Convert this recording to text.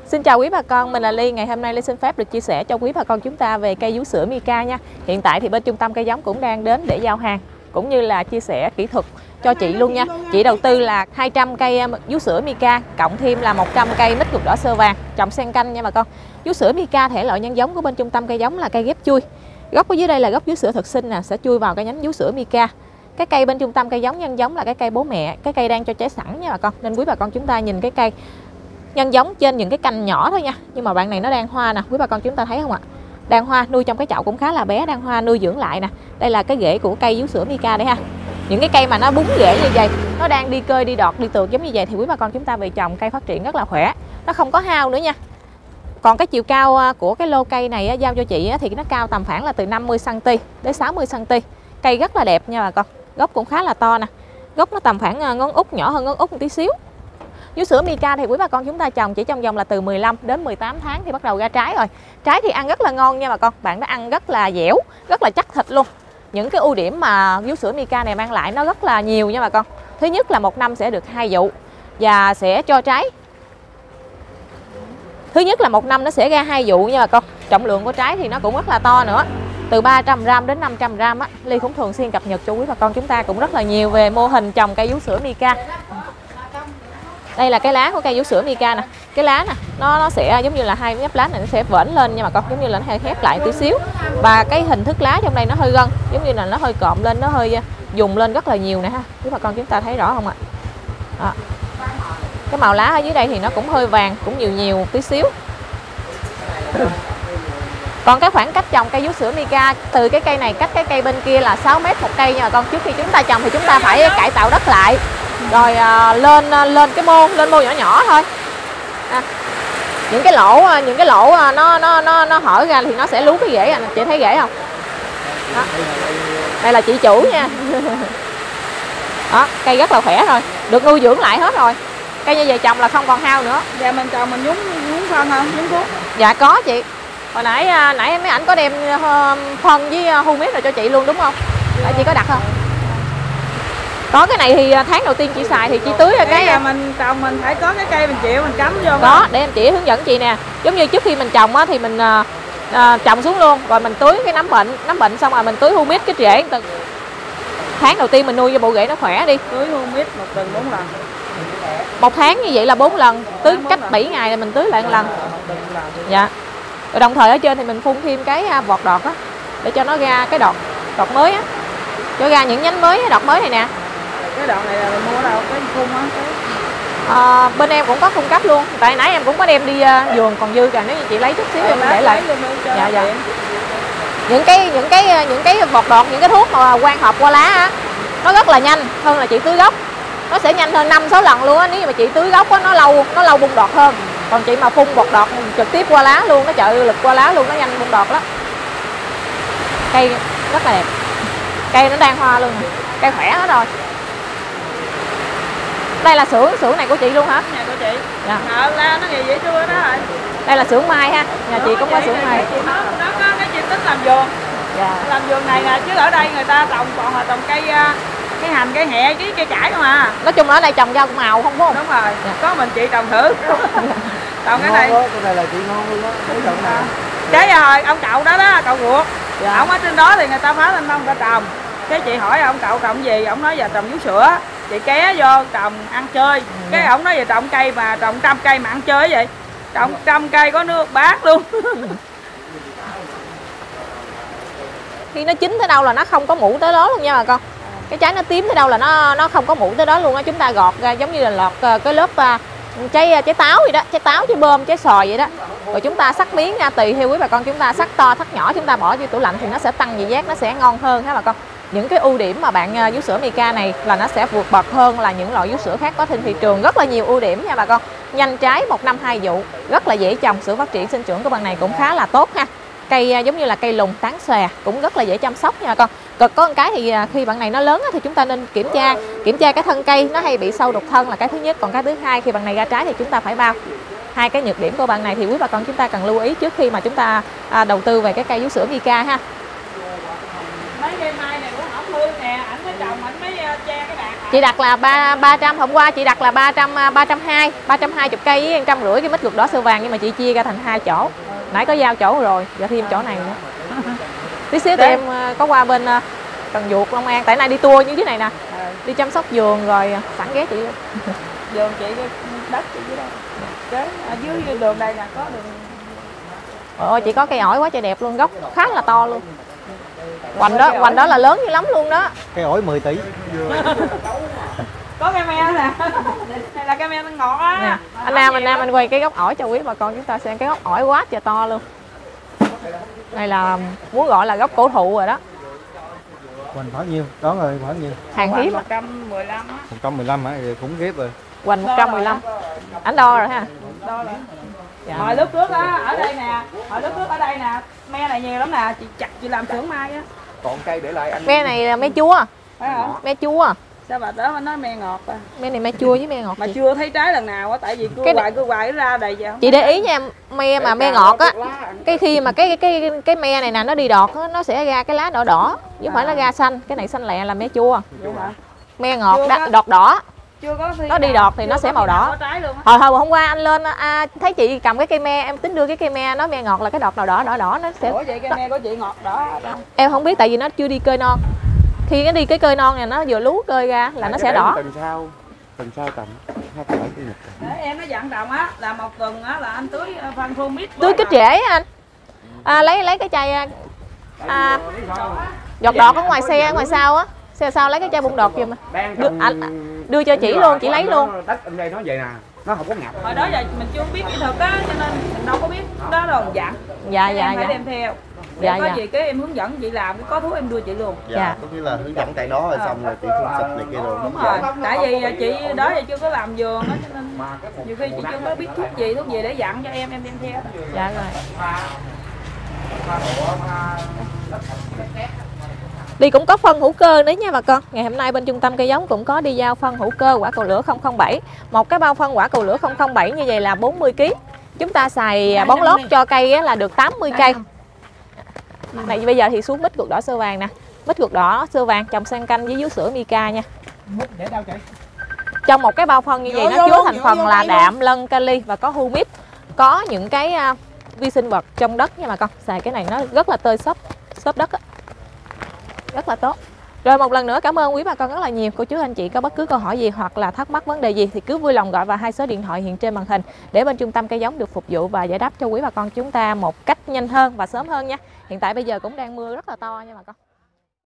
Xin chào quý bà con, mình là Ly. Ngày hôm nay Ly xin phép được chia sẻ cho quý bà con chúng ta về cây vú sữa Mica nha. Hiện tại thì bên trung tâm cây giống cũng đang đến để giao hàng cũng như là chia sẻ kỹ thuật cho chị luôn nha. Chị đầu tư là 200 cây vú sữa Mica cộng thêm là 100 cây mít ruột đỏ sơ vàng trồng xen canh nha bà con. Vú sữa Mica thể loại nhân giống của bên trung tâm cây giống là cây ghép chui. Gốc ở dưới đây là gốc vú sữa thực sinh nè, sẽ chui vào cái nhánh vú sữa Mica. Cái cây bên trung tâm cây giống nhân giống là cái cây bố mẹ, cái cây đang cho trái sẵn nha bà con. Nên quý bà con chúng ta nhìn cái cây nhân giống trên những cái cành nhỏ thôi nha. Nhưng mà bạn này nó đang hoa nè, quý bà con chúng ta thấy không ạ? Đang hoa, nuôi trong cái chậu cũng khá là bé, đang hoa nuôi dưỡng lại nè. Đây là cái rễ của cây vú sữa Mica đây ha. Những cái cây mà nó búng rễ như vậy, nó đang đi cơi, đi đọt, đi tược giống như vậy thì quý bà con chúng ta về trồng cây phát triển rất là khỏe. Nó không có hao nữa nha. Còn cái chiều cao của cái lô cây này giao cho chị thì nó cao tầm khoảng là từ 50 cm đến 60 cm. Cây rất là đẹp nha bà con. Gốc cũng khá là to nè. Gốc nó tầm khoảng ngón út, nhỏ hơn ngón út một tí xíu. Vú sữa Mica thì quý bà con chúng ta trồng chỉ trong vòng là từ 15 đến 18 tháng thì bắt đầu ra trái rồi. Trái thì ăn rất là ngon nha bà con. Bạn nó ăn rất là dẻo, rất là chắc thịt luôn. Những cái ưu điểm mà vú sữa Mica này mang lại nó rất là nhiều nha bà con. Thứ nhất là một năm sẽ được 2 vụ và sẽ cho trái. Thứ nhất là một năm nó sẽ ra 2 vụ nha bà con. Trọng lượng của trái thì nó cũng rất là to nữa. Từ 300g đến 500g á, Ly cũng thường xuyên cập nhật cho quý bà con chúng ta cũng rất là nhiều về mô hình trồng cây vú sữa Mica. Đây là cái lá của cây vú sữa Mica nè. Cái lá nè, nó sẽ giống như là hai mép lá này nó sẽ vểnh lên nha bà con, giống như là nó hơi khép lại tí xíu. Và cái hình thức lá trong đây nó hơi gân, giống như là nó hơi cộm lên, nó hơi dùng lên rất là nhiều nè ha. Quý bà con chúng ta thấy rõ không ạ? Đó. Cái màu lá ở dưới đây thì nó cũng hơi vàng, cũng nhiều một tí xíu. Còn cái khoảng cách trồng cây vú sữa Mica từ cái cây này cách cái cây bên kia là 6 m một cây nha bà con. Trước khi chúng ta trồng thì chúng ta phải cải tạo đất lại. Rồi lên cái mô nhỏ nhỏ thôi. Những cái lỗ nó hở ra thì nó sẽ lú cái rễ. Chị thấy rễ không? Đó. Đây là chị chủ nha. Đó, cây rất là khỏe rồi, được nuôi dưỡng lại hết rồi. Cây như vậy trồng là không còn hao nữa. Dạ mình trồng mình nhúng phân không? Nhúng thuốc. Dạ có chị. Hồi nãy mấy ảnh có đem phân với humic rồi cho chị luôn đúng không? Tại chị có đặt không? Có cái này thì tháng đầu tiên chị xài thì chị tưới ra cái mình trồng mình phải có cái cây mình chịu mình cắm vô. Đó, để em chỉ hướng dẫn chị nè. Giống như trước khi mình trồng á thì mình trồng xuống luôn rồi mình tưới cái nấm bệnh xong rồi mình tưới humic cái rễ từ tháng đầu tiên mình nuôi cho bộ rễ nó khỏe đi. Tưới humic một tuần 4 lần. Một tháng như vậy là 4 lần, tưới cách 7 ngày là mình tưới lại một lần. Dạ. Rồi đồng thời ở trên thì mình phun thêm cái vọt đọt á để cho nó ra cái đọt mới á. Cho ra những nhánh mới, đọt mới này nè. Cái đọt này là mình mua đâu cái phun á? Bên em cũng có cung cấp luôn. Tại nãy em cũng có đem đi vườn còn dư cả, nếu như chị lấy chút xíu em để lại. Dạ dạ. Những cái vọt đọt, những cái thuốc mà quang hợp qua lá á, nó rất là nhanh hơn là chị tưới gốc. Nó sẽ nhanh hơn 5-6 lần luôn á. Nếu như mà chị tưới gốc á nó lâu bung đọt hơn. Còn chị mà phun bọt đọt trực tiếp qua lá luôn, nó trợ lực qua lá luôn, nó nhanh bung đọt lắm. Cây rất là đẹp. Cây nó đang hoa luôn, cây khỏe hết rồi. Đây là xưởng này của chị luôn hả? Nhà của chị. Dạ. La nó gì vậy chưa đó rồi. Đây là xưởng mai ha. Nhà chị cũng có xưởng mai. Nó có cái diện tích làm vườn. Dạ. Làm vườn này nè, chứ ở đây người ta trồng còn là trồng cây cái hành, cây hẹ với cây cải không à. Nói chung là ở đây trồng rau màu không phải không? Đúng rồi. Dạ. Có mình chị trồng thử. Trồng cái này. Cái này là chị ngon luôn đó. Cái rồi ông cậu đó cậu ruột. Dạ. Ông ở trên đó thì người ta phá lên nông người ta trồng. Cái chị hỏi ông cậu trồng gì, ông nói giờ trồng vú sữa. Chị ké vô trồng ăn chơi. Cái ông nói về trồng cây mà trồng 100 cây mà ăn chơi vậy. Trồng 100 cây có nước bát luôn. Khi nó chín tới đâu là nó không có mủ tới đó luôn nha bà con. Cái trái nó tím tới đâu là nó không có mủ tới đó luôn á. Chúng ta gọt ra giống như là lọt cái lớp trái táo vậy đó, trái táo, trái bơm, trái xoài vậy đó. Rồi chúng ta cắt miếng ra tùy theo quý bà con chúng ta cắt to, cắt nhỏ chúng ta bỏ vô tủ lạnh thì nó sẽ tăng vị giác, nó sẽ ngon hơn ha bà con. Những cái ưu điểm mà bạn vú sữa Mica này là nó sẽ vượt bậc hơn là những loại vú sữa khác có trên thị trường, rất là nhiều ưu điểm nha bà con. Nhanh trái, 1 năm 2 vụ, rất là dễ trồng, sự phát triển sinh trưởng của bạn này cũng khá là tốt ha. Cây giống như là cây lùng tán xòe cũng rất là dễ chăm sóc nha bà con. Cực có một cái thì khi bạn này nó lớn thì chúng ta nên kiểm tra cái thân cây, nó hay bị sâu đục thân là cái thứ nhất. Còn cái thứ hai, khi bạn này ra trái thì chúng ta phải bao. Hai cái nhược điểm của bạn này thì quý bà con chúng ta cần lưu ý trước khi mà chúng ta đầu tư về cái cây vú sữa Mica ha. Mấy cây mai này của ổng Hương nè, ảnh mới trồng, ảnh mới che cái bạc Chị đặt là 300, hôm qua chị đặt là 320 cây với 150 cái mít ruột đỏ sơ vàng, nhưng mà chị chia ra thành 2 chỗ. Nãy có giao chỗ rồi, giờ thêm chỗ này nữa. Tí xíu tụi em có qua bên Cần Duộc, Long An, tại nay đi tour như thế này nè. Đi chăm sóc vườn rồi sẵn ghé chị luôn. Vườn chị đất chị dưới đây. Đấy, ở dưới đường đây nè có đường. Ôi chị có cây ổi quá trời đẹp luôn, gốc khá là to luôn. Hoành đó là lớn dữ lắm luôn đó. Cây ổi 10 tỷ. Có cây me nè. Đây là cây me ngọt á. Nè, anh Nam anh quay cái gốc ổi cho quý bà con chúng ta xem, cái gốc ổi quá trời to luôn. Đây là muốn gọi là gốc cổ thụ rồi đó. Hoành khoảng nhiêu? Đó rồi khoảng nhiêu? Hàng hiếm. 115 á. 115 hả? Cũng ghép rồi. Hoành 115. Ảnh đo rồi ha. Đo rồi. Dạ. Hồi lúc trước á, ở đây nè, me này nhiều lắm nè, chị chặt chị làm xưởng mai á. Còn cây để lại anh. Me này là me chua. Phải không? Me chua. Sao bà đó mà nói me ngọt à? Me này me chua với me ngọt. Mà chị. chưa thấy trái lần nào á, tại vì cưa hoài nó ra đầy vậy không? Chị để ý nha, me mà me ngọt á, cái khi mà cái me này nè nó đi đọt á, nó sẽ ra cái lá đỏ đỏ, chứ không phải nó ra xanh. Cái này xanh lẹ là me chua. Vậy hả? Me ngọt đọt đỏ. Chưa có Nó đi đọt thì nó sẽ màu đỏ. Hồi hôm qua anh lên thấy chị cầm cái cây me, em tính đưa cái cây me, nó me ngọt là cái đọt đỏ nó sẽ. Ủa vậy cây me của chị ngọt đỏ đâu? Em không biết tại vì nó chưa đi cơi non. Khi nó đi cái cơi non này nó vừa lú cơi ra là nó sẽ đỏ. Tuần sau tầm 2 tuần cái nhật. Đấy, em nó dặn trồng á là 1 tuần á là anh tưới phân thô mít. Tưới kích rễ anh. Lấy cái chai giọt đọt ở ngoài xe ngoài sau á. Xe sau lấy cái chai bung đọt giùm. Đưa cho chị luôn, chị lấy luôn. Đất ở đây nó vậy nè, nó không có ngập. Hồi đó giờ mình chưa biết kỹ thuật á, cho nên mình đâu có biết đó rồi dặn. Dạ em phải đem theo. Dạ, có gì cái em hướng dẫn chị làm, có thuốc em đưa chị luôn. Dạ, có nghĩa là hướng dẫn tại đó rồi xong rồi chị phun xịt này kia rồi. Đúng rồi. Tại vì chị đó giờ chưa có làm vườn á, cho nên nhiều khi chị chưa có biết thuốc gì để dặn cho em đem theo. Dạ rồi. Đi cũng có phân hữu cơ đấy nha bà con. Ngày hôm nay bên trung tâm cây giống cũng có đi giao phân hữu cơ quả cầu lửa 007. Một cái bao phân quả cầu lửa 007 như vậy là 40 kg. Chúng ta xài bón lót cho cây là được 80 cây. Này bây giờ thì xuống mít ruột đỏ sơ vàng nè. Mít ruột đỏ sơ vàng trồng xen canh với vú sữa Mica nha. Trong một cái bao phân như vậy nó chứa thành phần là đạm, lân, kali và có humic. Có những cái vi sinh vật trong đất nha bà con. Xài cái này nó rất là tơi xốp đất á. Rất là tốt. Rồi một lần nữa cảm ơn quý bà con rất là nhiều. Cô chú anh chị có bất cứ câu hỏi gì hoặc là thắc mắc vấn đề gì thì cứ vui lòng gọi vào 2 số điện thoại hiện trên màn hình để bên trung tâm cây giống được phục vụ và giải đáp cho quý bà con chúng ta một cách nhanh hơn và sớm hơn nha. Hiện tại bây giờ cũng đang mưa rất là to nha bà con.